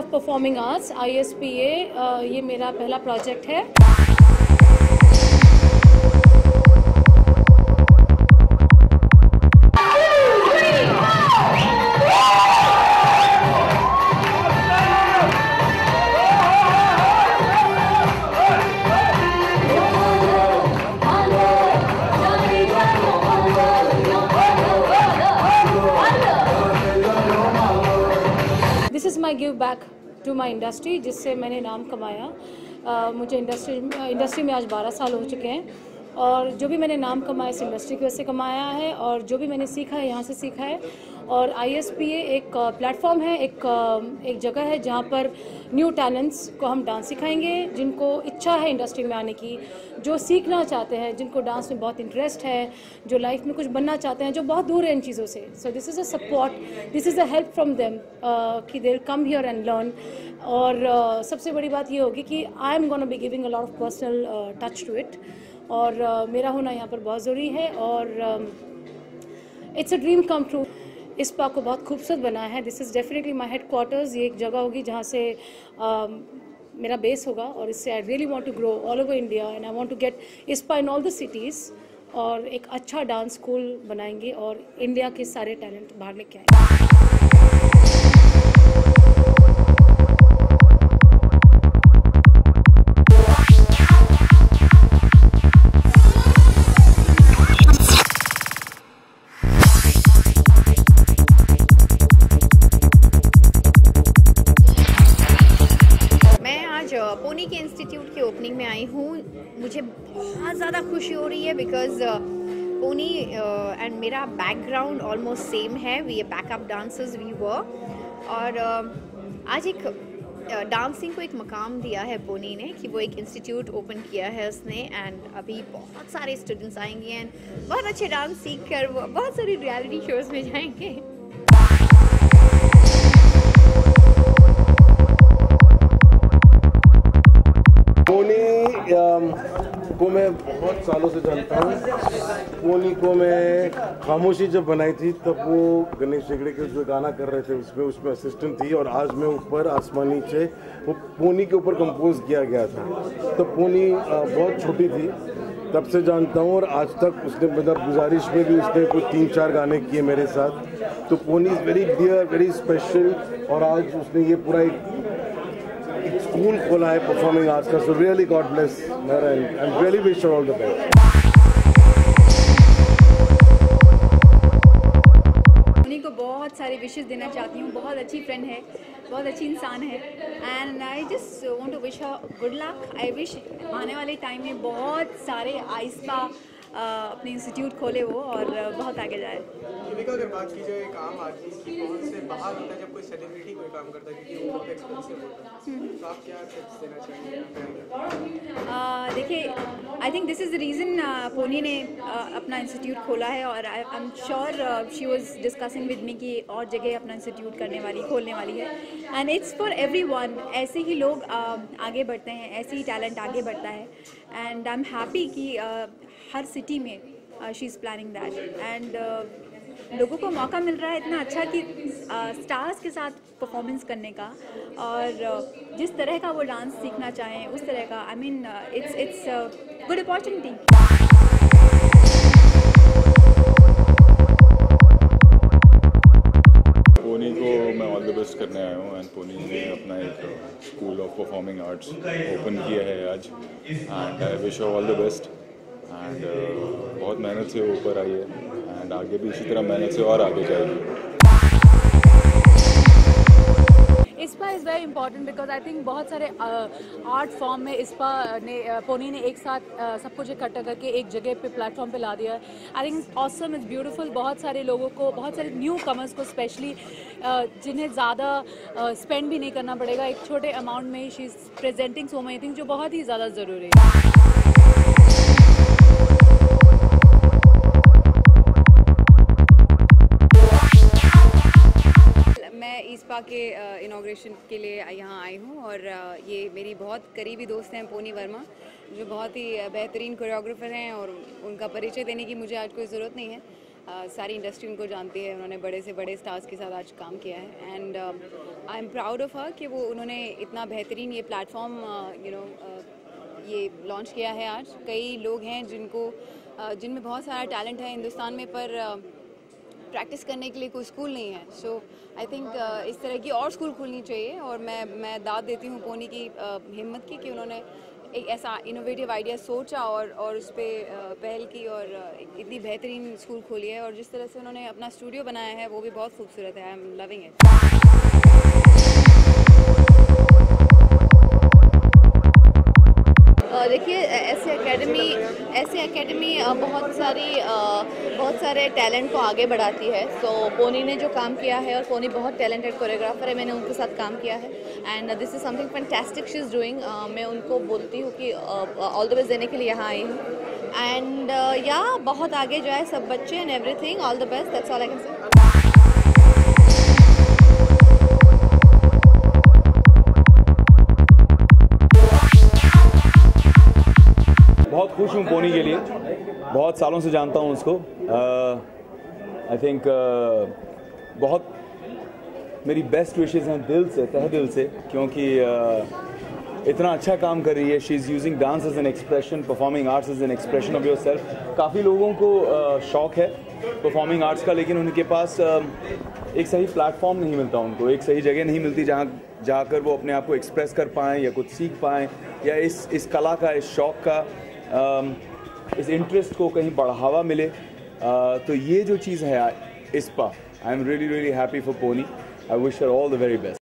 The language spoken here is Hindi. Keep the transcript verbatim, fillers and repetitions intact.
Of performing arts I S P A, ये मेरा पहला प्रोजेक्ट है। This is my give back to my industry, जिससे मैंने नाम कमाया। uh, मुझे इंडस्ट्री इंडस्ट्री में आज बारह साल हो चुके हैं, और जो भी मैंने नाम कमाया इस इंडस्ट्री की वजह से कमाया है, और जो भी मैंने सीखा है यहाँ से सीखा है। और आई एस पी ए एक प्लेटफॉर्म है, एक एक जगह है जहाँ पर न्यू टैलेंट्स को हम डांस सिखाएंगे, जिनको इच्छा है इंडस्ट्री में आने की, जो सीखना चाहते हैं, जिनको डांस में बहुत इंटरेस्ट है, जो लाइफ में कुछ बनना चाहते हैं, जो बहुत दूर है इन चीज़ों से। So this is a support, this is a help from them कि they will come here and learn. और uh, सबसे बड़ी बात ये होगी कि I am gonna be giving a lot of personal touch to it, और uh, मेरा होना यहाँ पर बहुत ज़रूरी है, और it's a dream come true. इस पार्क को बहुत खूबसूरत बनाया है। This is definitely my headquarters. ये एक जगह होगी जहाँ से uh, मेरा बेस होगा, और इससे I really want to grow all over India, and I want to get ISPA in all the cities, और एक अच्छा डांस स्कूल बनाएंगे और इंडिया के सारे टैलेंट बाहर लेके आएंगे। पोनी के इंस्टीट्यूट के ओपनिंग में आई हूँ। मुझे बहुत ज़्यादा खुशी हो रही है बिकॉज़ पोनी एंड मेरा बैकग्राउंड ऑलमोस्ट सेम है। We backup dancers we were, और uh, आज एक डांसिंग uh, को एक मकाम दिया है पोनी ने कि वो एक इंस्टीट्यूट ओपन किया है उसने, एंड अभी बहुत सारे स्टूडेंट्स आएंगे एंड बहुत अच्छे डांस सीख कर वो बहुत सारी रियलिटी शोज़ में जाएंगे। को मैं बहुत सालों से जानता हूँ। पोनी को मैं खामोशी जब बनाई थी तब वो गणेश हेगड़े के जो गाना कर रहे थे उसमें उसमें असिस्टेंट थी, और आज मैं ऊपर आसमान नीचे वो पोनी के ऊपर कंपोज किया गया था। तो पोनी बहुत छोटी थी तब से जानता हूँ, और आज तक उसने मतलब गुजारिश में भी उसने कुछ तीन चार गाने किए मेरे साथ। तो Pony is very dear, very special, और आज उसने ये पूरा एक स्कूल खोला है परफॉर्मिंग आर्ट्स का। So really God bless her, and I am really wish all the best. Pony को बहुत सारे विशेस देना चाहती हूँ। बहुत अच्छी फ्रेंड है, बहुत अच्छी इंसान है, and I just want to wish her good luck. I wish आने वाले टाइम में बहुत सारे आइस्पा अपने इंस्टीट्यूट खोले वो, और बहुत आगे जाए। अगर बात की जाए काम आदमी की कौन से बाहर होता है जब कोई सेलिब्रिटी कोई काम करता है, क्योंकि वो बहुत एक्सपेंसिव होता है, तो आप क्या टिप्स देना चाहेंगे? देखिए, I think this is the reason Pony ने uh, अपना इंस्टीट्यूट खोला है, और I am sure she was discussing with me कि और जगह अपना इंस्टीट्यूट करने वाली खोलने वाली है, एंड इट्स फॉर एवरीवन। ऐसे ही लोग uh, आगे बढ़ते हैं, ऐसे ही टैलेंट आगे बढ़ता है, एंड आई एम हैप्पी कि uh, हर सिटी में शी इज़ प्लानिंग दैट, एंड लोगों को मौका मिल रहा है इतना अच्छा कि स्टार्स uh, के साथ परफॉर्मेंस करने का, और uh, जिस तरह का वो डांस सीखना चाहें उस तरह का। I mean it's it's good opportunity. Pony को मैं ऑल द बेस्ट करने आया हूँ, एंड पोनी ने अपना एक school of performing arts open किया है आज, and I wish all the best. And uh, बहुत मेहनत से ऊपर आई है, एंड आगे भी इसी तरह मेहनत से और आगे जाएगी। ISPA is very important because I think बहुत सारे आर्ट फॉर्म में इस्पा ने पोनी ने एक साथ uh, सब कुछ इकट्ठा करके एक जगह पे प्लेटफॉर्म पे ला दिया है। I think awesome is beautiful. बहुत सारे लोगों को, बहुत सारे न्यू कमर्स को स्पेशली uh, जिन्हें ज़्यादा स्पेंड uh, भी नहीं करना पड़ेगा, एक छोटे अमाउंट में she is presenting so many things, जो बहुत ही ज़्यादा ज़रूरी है। इस्पा के इनॉग्रेशन के लिए यहाँ आई हूँ, और ये मेरी बहुत करीबी दोस्त हैं पोनी वर्मा, जो बहुत ही बेहतरीन कोरियोग्राफर हैं, और उनका परिचय देने की मुझे आज कोई ज़रूरत नहीं है। सारी इंडस्ट्री उनको जानती है, उन्होंने बड़े से बड़े स्टार्स के साथ आज काम किया है and I am proud of her कि वो उन्होंने इतना बेहतरीन ये प्लेटफॉर्म यू नो ये लॉन्च किया है आज। कई लोग हैं जिनको uh, जिनमें बहुत सारा टैलेंट है हिंदुस्तान में, पर प्रैक्टिस uh, करने के लिए कोई स्कूल नहीं है। सो आई थिंक इस तरह की और स्कूल खुलनी चाहिए और मैं मैं दाद देती हूँ पोनी की uh, हिम्मत की कि उन्होंने एक ऐसा इनोवेटिव आइडिया सोचा और और उस पर पहल की और इतनी बेहतरीन स्कूल खोली है। और जिस तरह से उन्होंने अपना स्टूडियो बनाया है वो भी बहुत खूबसूरत है। I am loving it. देखिए, ऐसे एकेडमी ऐसे एकेडमी बहुत सारी बहुत सारे टैलेंट को आगे बढ़ाती है। सो पोनी ने जो काम किया है, और पोनी बहुत टैलेंटेड कोरियोग्राफर है, मैंने उनके साथ काम किया है and this is something fantastic she is doing. मैं उनको बोलती हूँ कि ऑल द बेस्ट देने के लिए यहाँ आई हूँ एंड या बहुत आगे जाए सब बच्चे and everything. All the best, that's all I can say. बहुत खुश हूँ पोनी के लिए, बहुत सालों से जानता हूँ उसको। आई थिंक uh, बहुत मेरी बेस्ट विशेज़ हैं दिल से, तहे दिल से, क्योंकि uh, इतना अच्छा काम कर रही है। She is using dance as an expression, performing arts as an expression of yourself. काफ़ी लोगों को uh, शौक़ है परफॉर्मिंग आर्ट्स का, लेकिन उनके पास uh, एक सही प्लेटफॉर्म नहीं मिलता, उनको एक सही जगह नहीं मिलती जहाँ जाकर वो अपने आप को एक्सप्रेस कर पाएँ या कुछ सीख पाएँ, या इस इस कला का, इस शौक़ का, Um, इस इंटरेस्ट को कहीं बढ़ावा मिले। uh, तो ये जो चीज़ है इस पर, I am really really happy for Pony. I wish her all the very best.